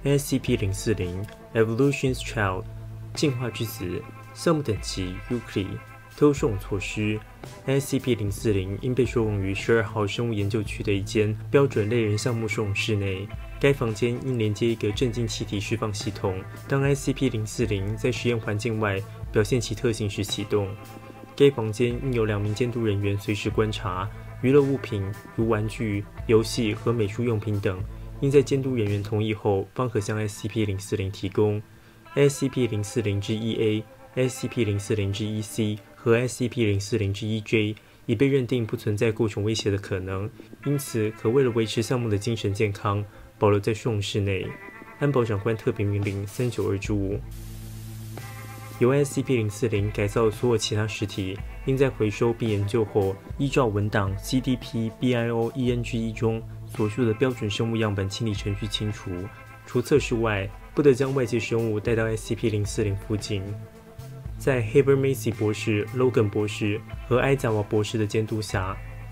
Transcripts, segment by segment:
SCP-040 Evolution's Child 进化之子，项目等级 Euclid， 偷收措施 SCP-040 应被收容于12号生物研究区的一间标准类人项目收容室内。该房间应连接一个镇静气体释放系统，当 SCP-040 在实验环境外表现其特性时启动。该房间应有2名监督人员随时观察。娱乐物品如玩具、游戏和美术用品等，应在监督人员同意后方可向 SCP-040 提供。SCP-040 之 1A、SCP-040 之 1C 和 SCP-040 之 1J 已被认定不存在构成威胁的可能，因此可为了维持项目的精神健康，保留在收容室内。安保长官特别命令392之5。由 SCP-040 改造的所有其他实体，应在回收并研究后，依照文档 CDP-BIO-ENG1 中所述的标准生物样本清理程序清除。除测试外，不得将外界生物带到 SCP-040 附近。在 Haber Macy 博士、Logan 博士和埃扎瓦博士的监督下，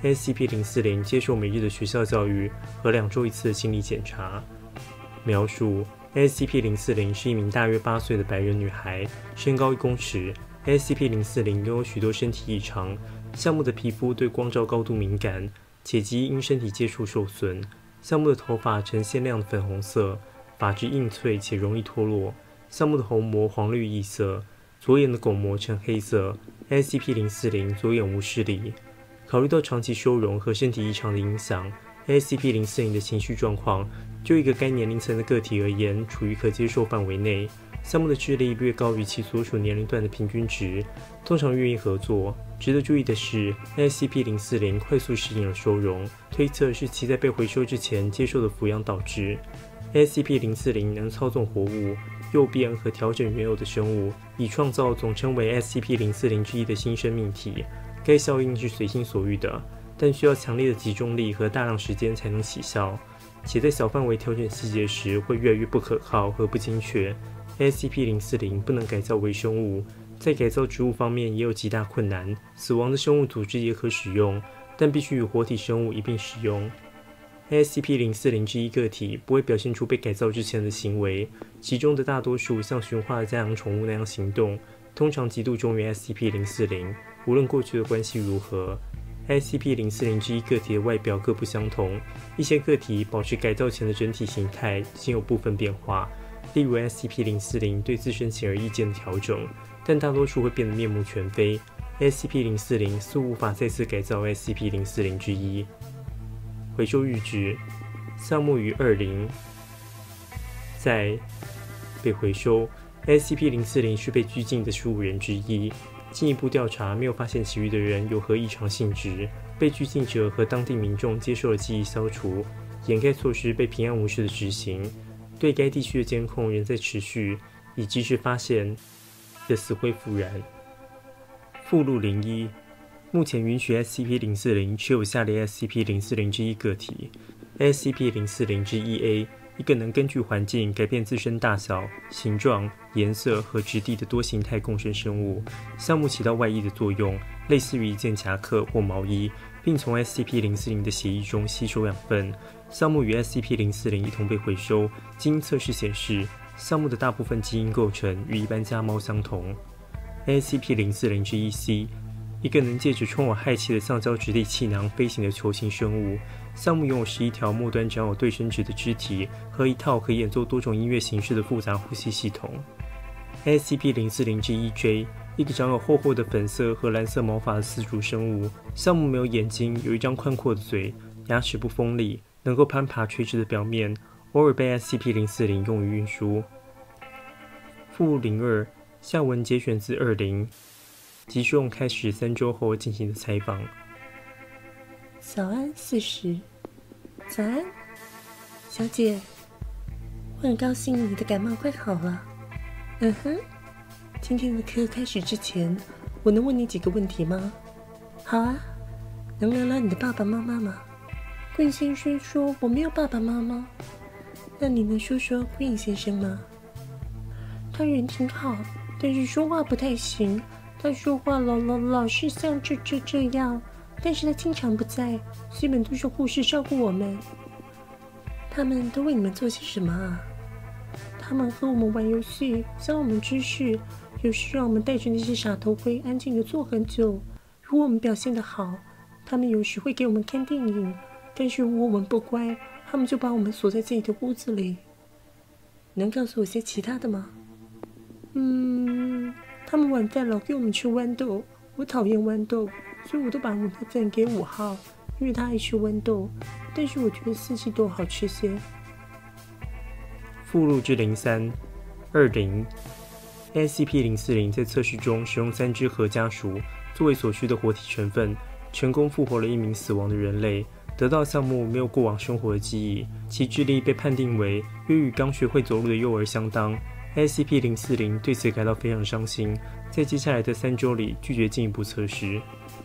SCP-040 接受每日的学校教育和2周1次的心理检查。描述：SCP-040 是一名大约8岁的白人女孩，身高1公尺。SCP-040 拥有许多身体异常，项目的皮肤对光照高度敏感，且基因身体接触受损。项目的头发呈鲜亮的粉红色，发质硬脆且容易脱落。项目的虹膜黄绿异色，左眼的巩膜呈黑色。SCP-040 左眼无视力。考虑到长期收容和身体异常的影响， SCP-040 的情绪状况就一个该年龄层的个体而言处于可接受范围内。项目的智力略高于其所属年龄段的平均值，通常愿意合作。值得注意的是， SCP-040 快速适应了收容，推测是其在被回收之前接受的抚养导致。SCP-040 能操纵活物、诱变和调整原有的生物，以创造总称为 SCP-040 之1的新生命体。该效应是随心所欲的，但需要强烈的集中力和大量时间才能起效，且在小范围调整细节时会越来越不可靠和不精确。SCP-040 不能改造微生物，在改造植物方面也有极大困难。死亡的生物组织也可使用，但必须与活体生物一并使用。SCP-040 之1个体不会表现出被改造之前的行为，其中的大多数像驯化的家养宠物那样行动，通常极度忠于 SCP-040， 无论过去的关系如何。SCP-040 之1个体的外表各不相同，一些个体保持改造前的整体形态，仅有部分变化，例如 SCP-040 对自身显而易见的调整，但大多数会变得面目全非。SCP-040 似乎无法再次改造 SCP-040 之1。回收日志：项目于20在被回收。SCP-040 是被拘禁的15人之一。进一步调查没有发现其余的人有何异常性质，被拘禁者和当地民众接受了记忆消除，掩盖措施被平安无事的执行。对该地区的监控仍在持续，以及时发现的死灰复燃。附录01目前允许 SCP-040 持有下列 SCP-040 之1个体 ：SCP-040 之 1A， 一个能根据环境改变自身大小、形状、颜色和质地的多形态共生生物。项目起到外衣的作用，类似于一件夹克或毛衣，并从 SCP-040 的血液中吸收养分。项目与 SCP-040 一同被回收。基因测试显示，项目的大部分基因构成与一般家猫相同。SCP-040 之 1C， 一个能借着充有氦气的橡胶质地气囊飞行的球形生物。项目拥有11条末端长有对生殖的肢体和一套可以演奏多种音乐形式的复杂呼吸系统。SCP-040 之 1J， 一个长有厚厚的粉色和蓝色毛发的丝竹生物。项目没有眼睛，有一张宽阔的嘴，牙齿不锋利，能够攀爬垂直的表面，偶尔被 SCP-040 用于运输。附录02下文节选自20即收容开始3周后进行的采访。 早安40，早安，小姐，我很高兴你的感冒快好了。今天的课开始之前，我能问你几个问题吗？好啊，能聊聊你的爸爸妈妈吗？Green先生说我没有爸爸妈妈，那你能说说 Green先生吗？他人挺好，但是说话不太行。他说话老是像这样，但是他经常不在，基本都是护士照顾我们。他们都为你们做些什么啊？ 他们和我们玩游戏，教我们知识，有时让我们戴着那些傻头盔，安静的坐很久。如果我们表现得好，他们有时会给我们看电影，但是如果我们不乖，他们就把我们锁在自己的屋子里。能告诉我些其他的吗？他们晚饭老给我们吃豌豆，我讨厌豌豆，所以我都把我的饭给5号，因为他爱吃豌豆，但是我觉得4季豆好吃些。 附录之0320 SCP-040 在测试中使用3只核家属作为所需的活体成分，成功复活了1名死亡的人类，得到项目没有过往生活的记忆，其智力被判定为约与刚学会走路的幼儿相当。SCP-040 对此感到非常伤心，在接下来的3周里拒绝进一步测试。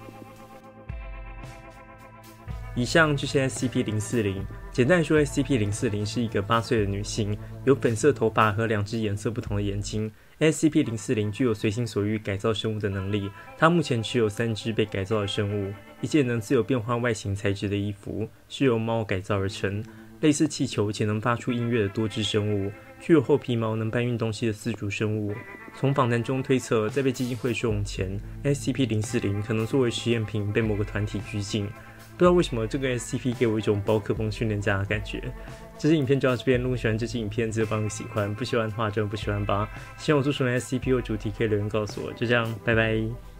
以上就是 SCP-040。简单来说 ，SCP-040 是一个8岁的女性，有粉色头发和2只颜色不同的眼睛。SCP-040 具有随心所欲改造生物的能力。它目前持有3只被改造的生物，一件能自由变换外形材质的衣服，是由猫改造而成；类似气球且能发出音乐的多只生物，具有厚皮毛能搬运东西的4足生物。从访谈中推测，在被基金会收容前 ，SCP-040 可能作为实验品被某个团体拘禁。不知道为什么这个 SCP 给我一种宝可梦训练家的感觉。这支影片就到这边，如果喜欢这支影片，记得帮我喜欢，不喜欢的话就不喜欢吧。希望我做出来的 SCP 或主题可以留言告诉我。就这样，拜拜。